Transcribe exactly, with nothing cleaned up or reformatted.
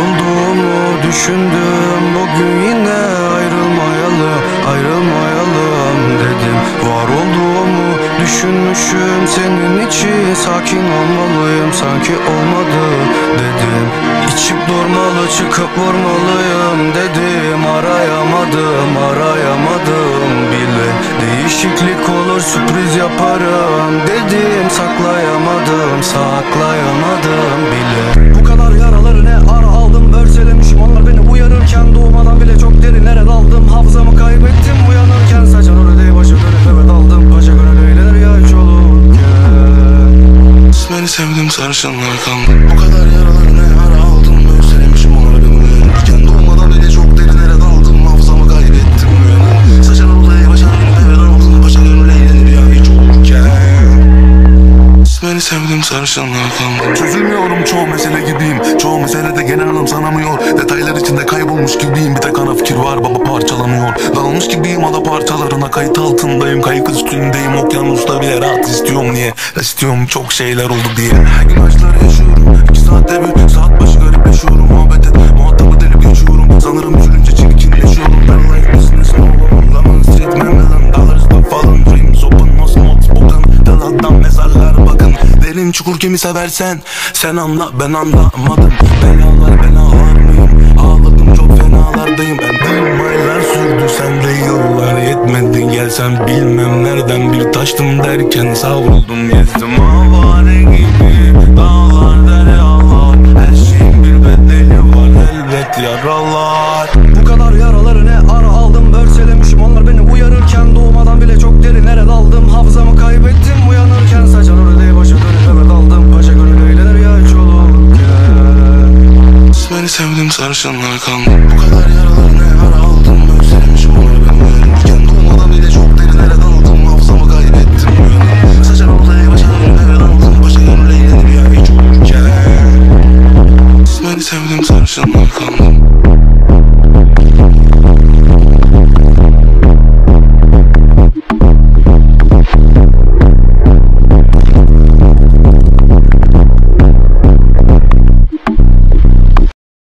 olduğumu düşündüm. Bugün yine ayrılmayalı, ayrılmayalım dedim. Var olduğumu düşünmüşüm, senin için sakin olmalıyım, sanki olmadı dedim. İçip durmalı, çıkıp vurmalıyım dedim. Arayamadım, arayamadım bile. Değişiklik olur, sürpriz yaparım dedim. Saklayamadım, saklayamadım bile. Bu kadar yaraları ne ara aldım, örselemişim. Onlar beni uyarırken doğmadan bile çok derinlere daldım. Hafızamı kaybettim uyanırken, saçan orada başa dönüp eve daldım. Paşa gönül eğlenir ya hiç olurken. İsmini sevdim, sarışınlar kandı. Bu kadar yaraları ne ara aldım, örselemişim. Onlar beni uyarırken doğmadan bile çok derinlere daldım. Hafızamı kaybettim uyanırken, saçan orada başa dönüp eve daldım. Paşa gönül eğlenir ya hiç olurken. İsmini sevdim, sarışınlar kandı. Çözülmüyorum, çoğu mesele gibiyim. Çoğu meselede genel anlam sanamıyor. Detaylar içinde kaybolmuş gibiyim. Bir tek ana fikir var, baba parçalanıyor. Dağılmış gibiyim ada parçalarına, kayıt altındayım. Kayık üstündeyim, okyanusta bile rahat istiyorum. Niye? İstiyorum çok şeyler oldu diye. İlaçları yaşıyorum, iki saatte bir saat başı garipleşiyorum. Muhabbet et, muhatabı delip geçiyorum. Sanırım üzülünce çirkinleşiyorum. Ben like business, no woman, lemon street, memelan dollars da falan. Dreams open, no smoke spoken. Tel adam mezarlar bakın. Derin çukur kimi seversen sen anla, ben anlamadım. Belalar belalar mıyım? Ağladım, çok fenalardayım. Ben değilim, aylar sürdü, sen de yıllar yetmedi. Gelsen bilmem nereden bir taştım derken savruldum, gezdim avare gibi. Dağlar deryalar, her şeyin bir bedeli var, elbet yaralar. Bu kadar yaraları ne ara aldım, örselemişim. Onlar beni uyarırken doğmadan bile çok derinlere daldım. Hafızamı kaybettim uyanırken, saçan orada başa dönüp eve daldım. Paşa gönül eğlenir ya hiç olurken. İsmini sevdim, sarışınlar kandı. Bu kadar yaraları